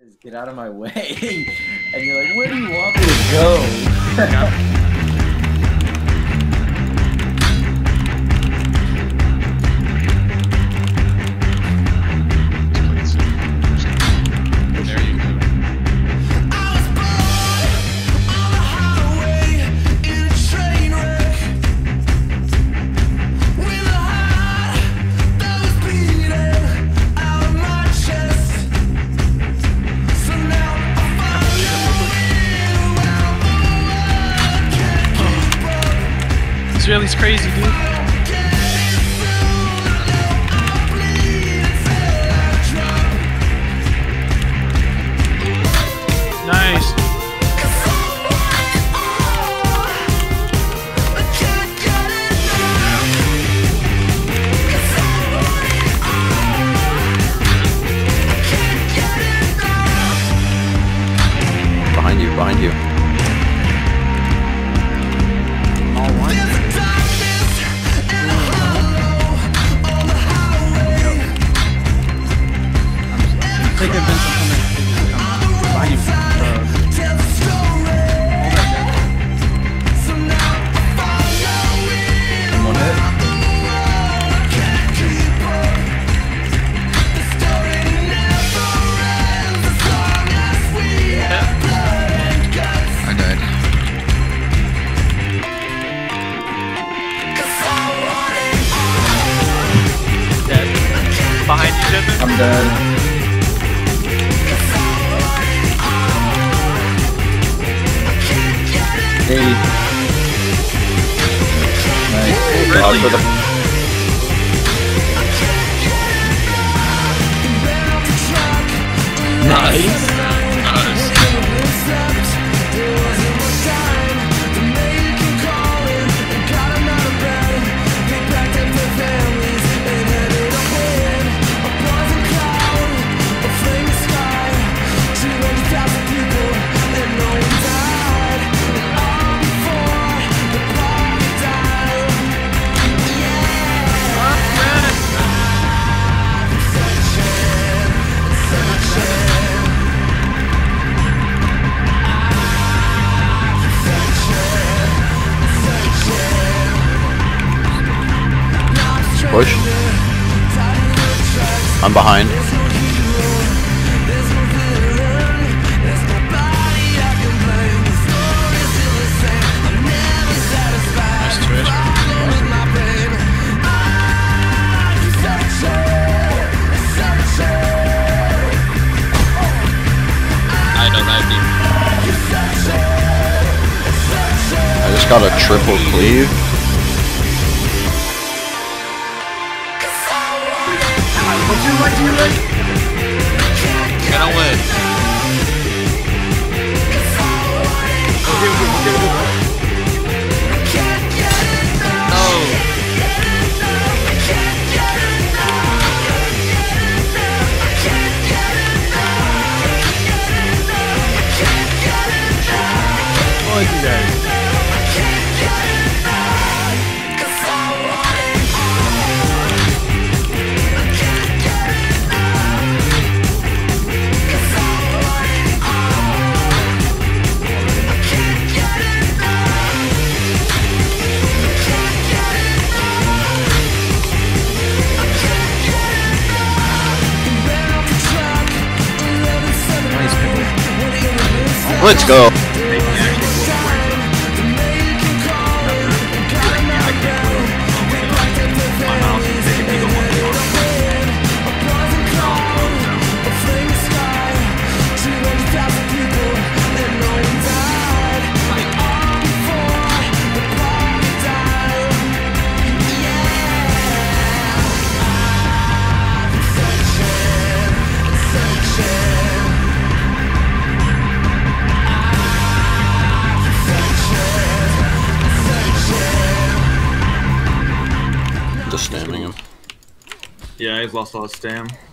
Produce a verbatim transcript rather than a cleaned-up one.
is get out of my way. And you're like, where do you want me to go? Israeli's crazy, dude. Nice. Behind you, behind you. Take a Vincent coming. Behind you. Uh, one hit. I died. Dead. Behind you, Jimmy. I'm dead. eighty. Nice. Really? For the Nice. push. I'm behind. Nice twitch. I don't know, dude. I just got a triple cleave. Gonna win. Oh, you guys. Let's go. Just spamming him. Yeah, he's lost all his stam.